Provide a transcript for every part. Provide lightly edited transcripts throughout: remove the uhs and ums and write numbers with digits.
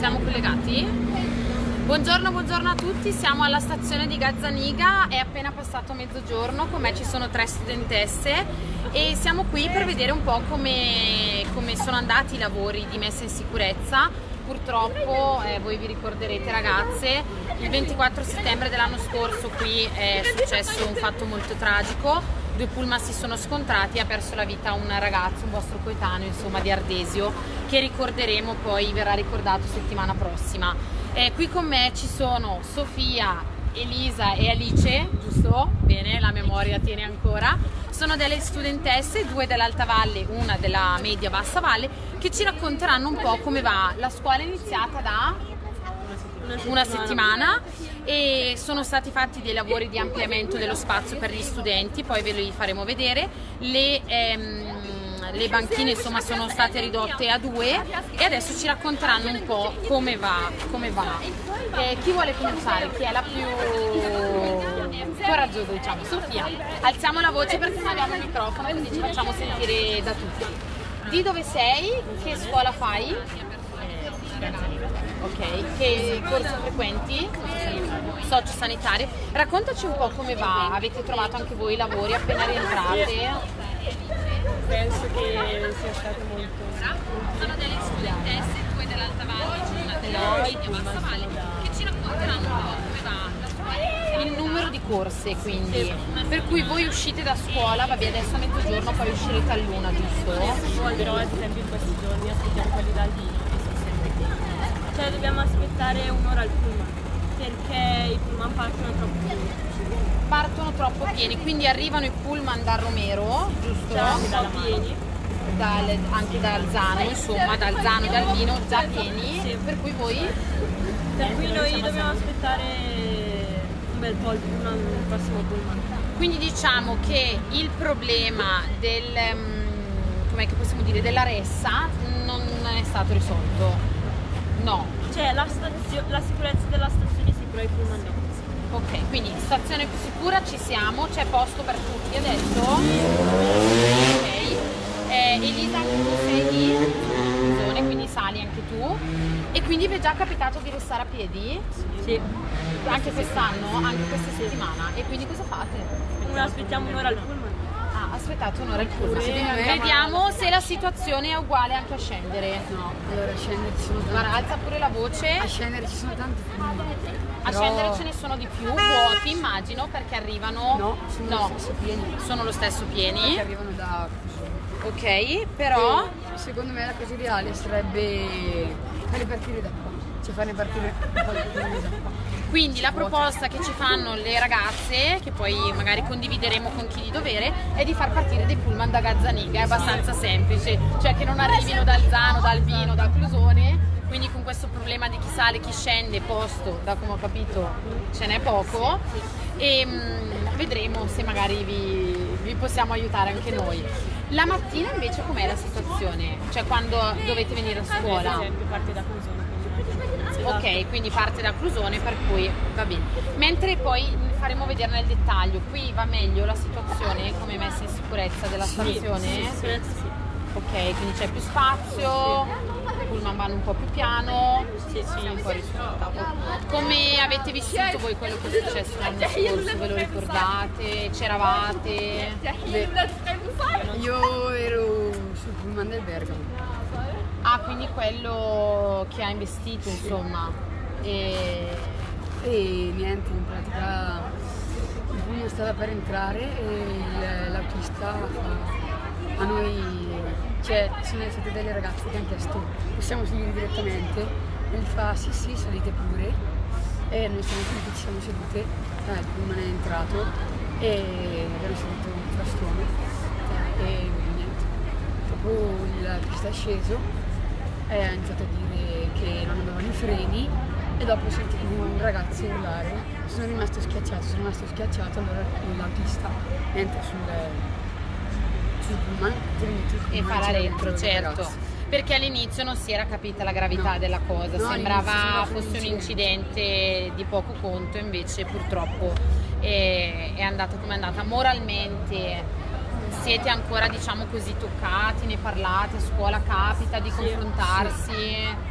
Siamo collegati? Buongiorno, buongiorno a tutti, siamo alla stazione di Gazzaniga, è appena passato mezzogiorno, con me ci sono 3 studentesse e siamo qui per vedere un po' come sono andati i lavori di messa in sicurezza. Purtroppo, voi vi ricorderete ragazze, il 24 settembre dell'anno scorso qui è successo un fatto molto tragico. 2 pullman si sono scontrati e ha perso la vita un ragazzo, un vostro coetaneo, insomma, di Ardesio, che ricorderemo, poi verrà ricordato settimana prossima. Qui con me ci sono Sofia, Elisa e Alice, giusto? Bene, la memoria tiene ancora. Sono delle studentesse, 2 dell'Alta Valle, una della Media Bassa Valle, che ci racconteranno un po' come va. La scuola è iniziata da una settimana e sono stati fatti dei lavori di ampliamento dello spazio per gli studenti, poi ve li faremo vedere. Le banchine insomma sono state ridotte a 2 e adesso ci racconteranno un po' come va. Chi vuole cominciare? Chi è la più coraggiosa, diciamo? Sofia, alziamo la voce perché non abbiamo il microfono, così ci facciamo sentire da tutti. Di dove sei? Che scuola fai? Ok, che corso frequenti? Sociosanitario. Raccontaci un po' come va, avete trovato anche voi i lavori appena rientrate? Penso che sia stato molto. Sono delle studentesse, 2 dell'Alta Valle, una della Media Bassa Valle, che ci racconteranno un po' come va il numero di corse, quindi. Per cui voi uscite da scuola, vabbè adesso a mezzogiorno, poi uscirete all'1, giusto? Però ad esempio in questi giorni aspettiamo quelli dal vino, che sono sempre qui. Cioè dobbiamo aspettare un'ora al pullman, perché i pullman partono troppo pieni, Quindi arrivano i pullman da Romero, giusto? già pieni. Anche da Alzano, insomma, da Alzano e da Albino già pieni, Sì. per cui voi? Per cui noi dobbiamo aspettare un bel po' il prossimo pullman. Quindi diciamo che il problema com'è che possiamo dire, della ressa non è stato risolto. No. Cioè la sicurezza della stazione è sicura, i pullman no. Ok, quindi stazione più sicura ci siamo, c'è posto per tutti adesso. Ok. Elisa, anche tu sei di zone, quindi sali anche tu. E quindi vi è già capitato di restare a piedi? Sì. Anche quest'anno? Anche questa settimana? E quindi cosa fate? Aspettiamo un'ora al pullman. Ah, aspettate un'ora il pullman. Sì, Vediamo se la situazione è uguale anche a scendere. No, allora a scendere ci sono tanti. Guarda, alza pure la voce. A scendere ci sono tanti pullman. A scendere ce ne sono di più, vuoti immagino, perché arrivano... No, sono lo stesso pieni. Sono lo stesso pieni. Perché arrivano da Ok, però... secondo me la cosa ideale sarebbe farli partire da qua. Cioè farne partire un po' di pullman da qua. Quindi la proposta che ci fanno le ragazze, che poi magari condivideremo con chi di dovere, è di far partire dei pullman da Gazzaniga, è abbastanza semplice, cioè che non arrivino da Alzano, da Albino, da Clusone, quindi con questo problema di chi sale, chi scende, posto, da come ho capito ce n'è poco, e vedremo se magari vi possiamo aiutare anche noi. La mattina invece com'è la situazione? Cioè quando dovete venire a scuola? Per esempio parte da Clusone. Ok, quindi parte da Clusone, per cui va bene. Mentre poi faremo vedere nel dettaglio, qui va meglio la situazione come messa in sicurezza della stazione? Sì. Ok, quindi c'è più spazio, i pullman vanno un po' più piano, Sì. un po' risultato. Come avete vissuto voi quello che è successo l'anno scorso? Ve lo ricordate? C'eravate? Io ero sul pullman del Bergamo. Ah, quindi quello che ha investito, insomma. E niente, in pratica il pullman stava per entrare e l'autista a noi, cioè sono state delle ragazze che hanno chiesto possiamo salire direttamente e lui fa sì salite pure e noi siamo tutti, ci siamo sedute, il pullman è entrato e abbiamo sentito un frastuono e niente, dopo l'autista è sceso e ha iniziato a dire che non avevano i freni e dopo sentivo un ragazzo urlare, sono rimasto schiacciato, allora l'autista entra sul pullman E farà retro, certo. Perché all'inizio non si era capita la gravità della cosa, No, sembrava all'inizio fosse un incidente di poco conto, invece purtroppo è andata come è andata. Moralmente siete ancora, diciamo così, toccati, ne parlate, a scuola capita di confrontarsi? Sì,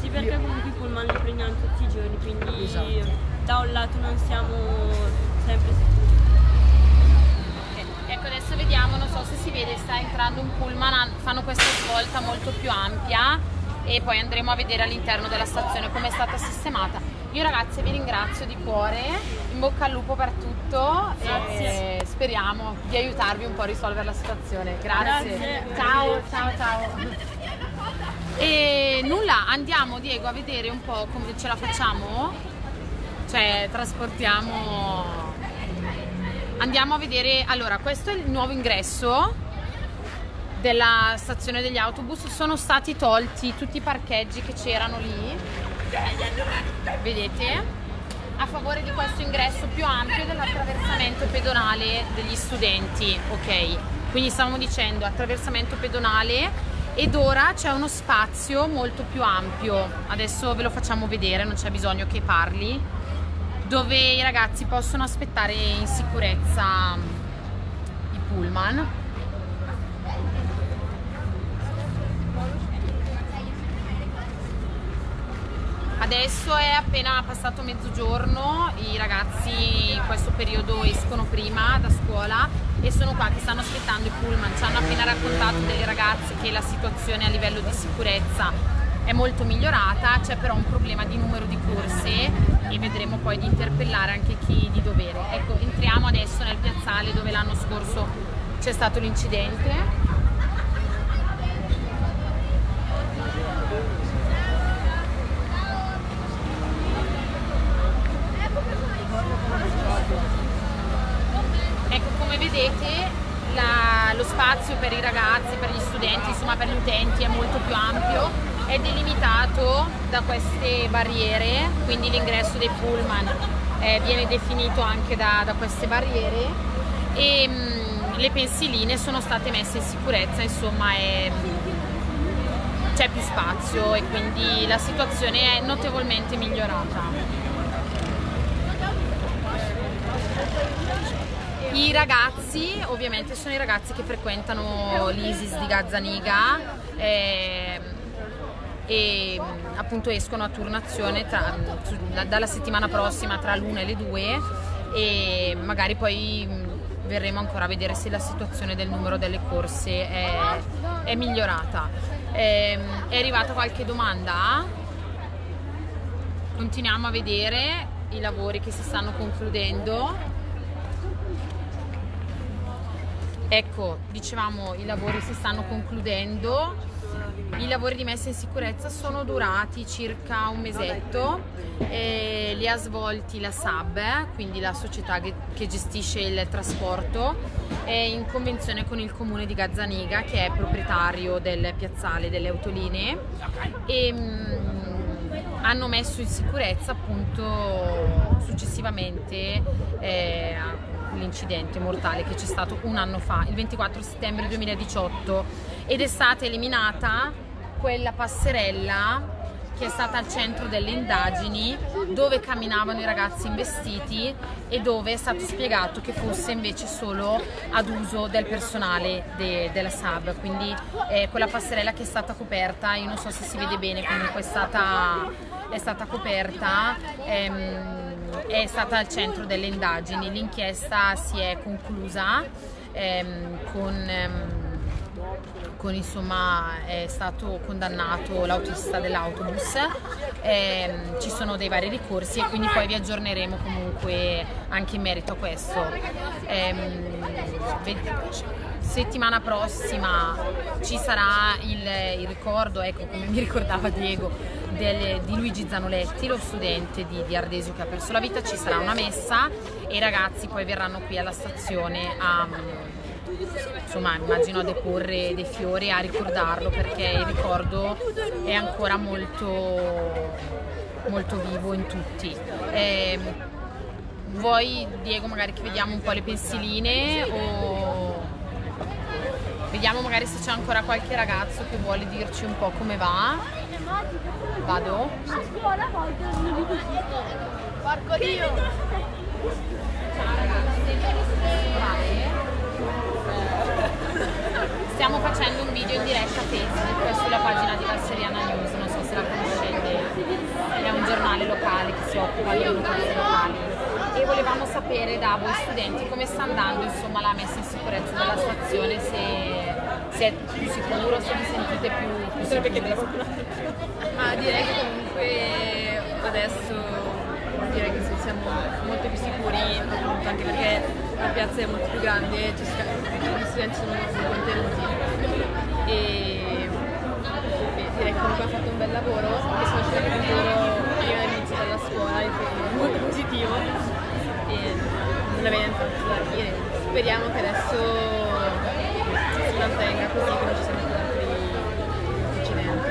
Sì, perché comunque i pullman li prendiamo tutti i giorni, quindi Esatto. da un lato non siamo sempre sicuri. Ecco, adesso vediamo, non so se si vede, sta entrando un pullman, fanno questa svolta molto più ampia e poi andremo a vedere all'interno della stazione come è stata sistemata. Io ragazzi vi ringrazio di cuore, in bocca al lupo per tutto e speriamo di aiutarvi un po' a risolvere la situazione. Grazie. Ciao, ciao, ciao. E nulla, andiamo Diego a vedere un po' come ce la facciamo, cioè trasportiamo, andiamo a vedere. Allora, questo è il nuovo ingresso della stazione degli autobus, sono stati tolti tutti i parcheggi che c'erano lì, vedete, a favore di questo ingresso più ampio dell'attraversamento pedonale degli studenti, ok? Quindi stavamo dicendo attraversamento pedonale. Ed ora c'è uno spazio molto più ampio, adesso ve lo facciamo vedere, non c'è bisogno che parli, dove i ragazzi possono aspettare in sicurezza i pullman. Adesso è appena passato mezzogiorno, i ragazzi in questo periodo escono prima da scuola e sono qua che stanno aspettando i pullman. Ci hanno appena raccontato delle ragazze che la situazione a livello di sicurezza è molto migliorata, c'è però un problema di numero di corse e vedremo poi di interpellare anche chi di dovere. Ecco, entriamo adesso nel piazzale dove l'anno scorso c'è stato l'incidente. Ecco, come vedete lo spazio per i ragazzi, per gli studenti, insomma per gli utenti è molto più ampio, è delimitato da queste barriere, quindi l'ingresso dei pullman viene definito anche da queste barriere e le pensiline sono state messe in sicurezza, insomma c'è più spazio e quindi la situazione è notevolmente migliorata. I ragazzi ovviamente sono i ragazzi che frequentano l'ISIS di Gazzaniga e appunto escono a turnazione dalla settimana prossima tra l'1 e le 2 e magari poi verremo ancora a vedere se la situazione del numero delle corse è migliorata. È arrivata qualche domanda? Continuiamo a vedere i lavori che si stanno concludendo. Ecco, dicevamo, i lavori si stanno concludendo, i lavori di messa in sicurezza sono durati circa un mesetto, li ha svolti la SAB, quindi la società che gestisce il trasporto, in convenzione con il comune di Gazzaniga che è proprietario del piazzale delle autolinee e hanno messo in sicurezza appunto successivamente l'incidente mortale che c'è stato un anno fa, il 24 settembre 2018, ed è stata eliminata quella passerella che è stata al centro delle indagini dove camminavano i ragazzi investiti e dove è stato spiegato che fosse invece solo ad uso del personale della SAB, quindi quella passerella che è stata coperta, io non so se si vede bene, comunque è stata coperta, è stata al centro delle indagini. L'inchiesta si è conclusa con insomma è stato condannato l'autista dell'autobus, ci sono dei vari ricorsi e quindi poi vi aggiorneremo comunque anche in merito a questo. Settimana prossima ci sarà il ricordo, ecco, come mi ricordava Diego, di Luigi Zanoletti, lo studente di Ardesio che ha perso la vita. Ci sarà una messa e i ragazzi poi verranno qui alla stazione insomma immagino a deporre dei fiori, a ricordarlo, perché il ricordo è ancora molto, molto vivo in tutti. Vuoi Diego magari che vediamo un po' le pensiline o vediamo magari se c'è ancora qualche ragazzo che vuole dirci un po' come va? Vado? A scuola voglio porco Dio! Ciao ragazzi, stiamo facendo un video in diretta Facebook sulla pagina di Valseriana News, non so se la conoscete. si occupa delle notizie locali. E volevamo sapere da voi studenti come sta andando insomma la messa in sicurezza della stazione, se è più sicuro, se vi sentite più sicuri. Ma direi che comunque adesso direi che siamo molto più sicuri, appunto, anche perché la piazza è molto più grande, gli studenti sono molto più contenuti e direi che comunque hanno fatto un bel lavoro e sono usciti anche loro prima dell'inizio della scuola, è molto positivo e non aveva niente da dire. Speriamo che adesso si mantenga così, che non ci siano altri incidenti.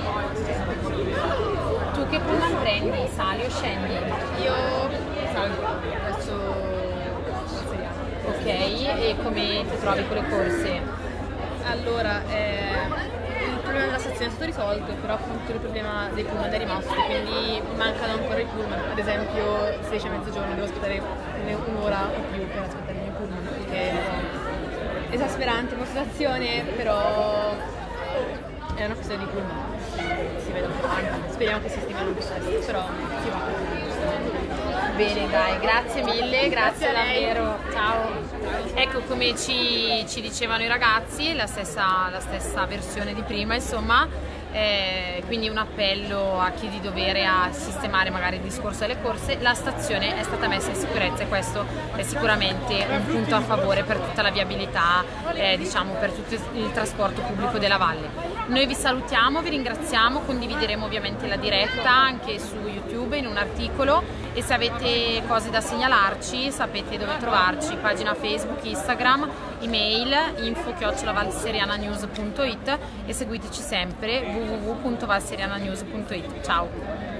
Tu che pullman prendi? Sali o scendi? Io salgo, adesso salgo. Ok, e come ti trovi con le corse? Allora, il problema della stazione è stato risolto, però appunto il problema dei pullman è rimasto, quindi mancano ancora i pullman. Ad esempio, se esce a mezzogiorno devo aspettare un'ora o più per aspettare il mio pullman, perché è esasperante come situazione, però è una questione di pullman, si vede un po' tanto. Speriamo che si stimano più presto, però si va. Bene, dai, grazie mille, grazie davvero, ciao. Ecco, come ci dicevano i ragazzi, la stessa versione di prima, insomma, quindi un appello a chi di dovere a sistemare magari il discorso delle corse. La stazione è stata messa in sicurezza e questo è sicuramente un punto a favore per tutta la viabilità, diciamo per tutto il trasporto pubblico della valle. Noi vi salutiamo, vi ringraziamo, condivideremo ovviamente la diretta anche su YouTube in un articolo e se avete cose da segnalarci sapete dove trovarci, pagina Facebook, Instagram, email info@valseriananews.it e seguiteci sempre www.valseriananews.it. Ciao!